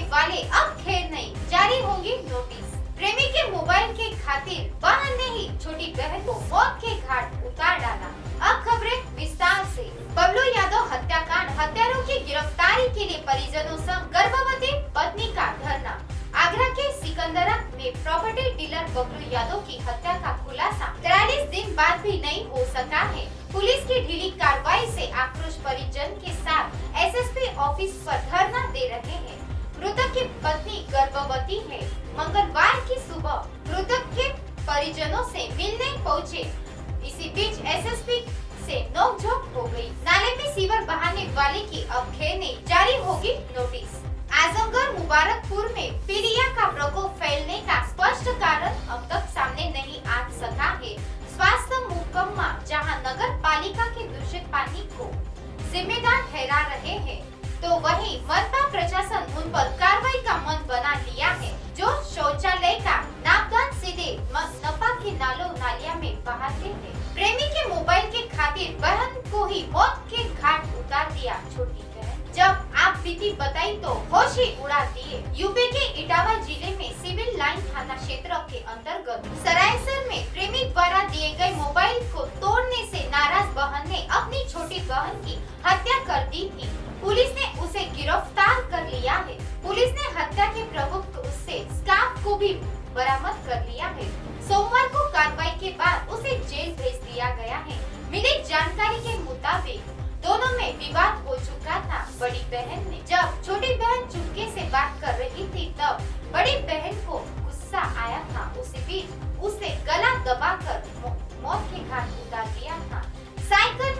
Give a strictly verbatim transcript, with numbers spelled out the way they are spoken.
वाले अब खैर नहीं, जारी होगी नोटिस। प्रेमी के मोबाइल के खातिर बहन ने ही छोटी बहन को मौत के घाट उतार डाला। अब खबरें विस्तार से। बबलू यादव हत्याकांड, हत्यारों की गिरफ्तारी के लिए परिजनों संग गर्भवती पत्नी का धरना। आगरा के सिकंदरा में प्रॉपर्टी डीलर बबलू यादव की हत्या का खुलासा तिरालीस दिन बाद भी नहीं हो सका है। पुलिस की ढीली कार्रवाई से आक्रोश परिजन के साथ एसएसपी ऑफिस पर धरना दे रहे हैं। मृतक की पत्नी गर्भवती है। मंगलवार की सुबह मृतक के परिजनों से मिलने पहुंचे। इसी बीच एसएसपी से नोकझोंक हो गई। नाले में सीवर बहाने वाले की अब खैर नहीं, जारी होगी नोटिस। आजमगढ़ मुबारकपुर में पीलिया का प्रकोप फैलने का स्पष्ट कारण अब तक सामने नहीं आ सका है। स्वास्थ्य महकमा जहां नगर पालिका के दूषित पानी को जिम्मेदार ठहरा रहे हैं, तो वहीं मनपा प्रशासन उन पर कार्रवाई का मन बना लिया है, जो शौचालय का नापदान सीधे मनपा के नालों नालिया में बहाते हैं। प्रेमी के मोबाइल के खातिर बहन को ही मौत के घाट उतार दिया। छोटी बहन जब आप बीती बताई तो होश ही उड़ा दिए। यूपी के इटावा जिले में सिविल लाइन थाना क्षेत्र के अंतर्गत सरायसर में प्रेमी द्वारा दिए गए मोबाइल को तोड़ने से नाराज बहन ने अपनी छोटी बहन की हत्या कर दी थी। पुलिस ने उसे गिरफ्तार कर लिया है। पुलिस ने हत्या के प्रयुक्त उससे स्कार्फ को भी बरामद कर लिया है। सोमवार को कार्रवाई के बाद उसे जेल भेज दिया गया है। मिली जानकारी के मुताबिक दोनों में विवाद हो चुका था। बड़ी बहन ने जब छोटी बहन चुपके से बात कर रही थी, तब बड़ी बहन को गुस्सा आया था। उसी बीच उसे गला दबाकर मौत के घाट उतार दिया था। साइकिल